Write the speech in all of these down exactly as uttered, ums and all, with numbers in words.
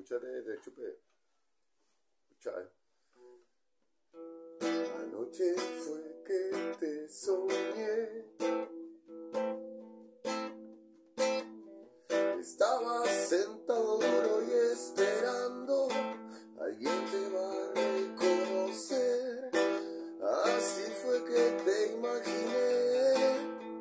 Escúchate, te chupé. Escucha, eh. Anoche fue que te soñé. Estabas sentado duro y esperando. Alguien te va a reconocer. Así fue que te imaginé.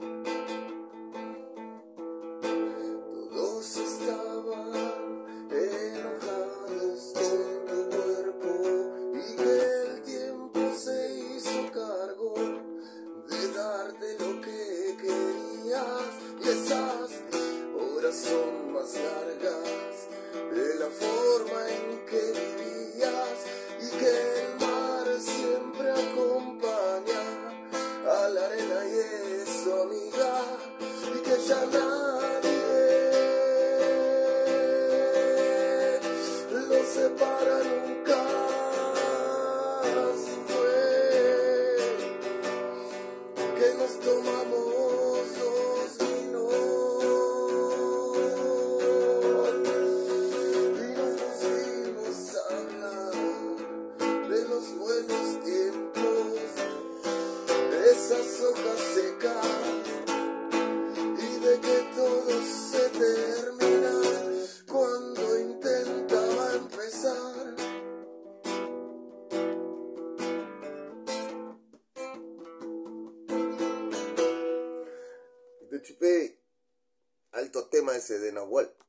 Todos estaban enojados con tu cuerpo y que el tiempo se hizo cargo de darte lo que querías. Y esas horas son más largas de la forma en que vivías y que el mar siempre acompaña a la arena y es su amiga y que ya nadie lo separa nunca. Así fue que nos tomamos dos vinos y nos pusimos a hablar de los buenos tiempos, de esas hojas secas y de que todo se termina cuando intentaba empezar. Te chupé alto tema ese de Nahual.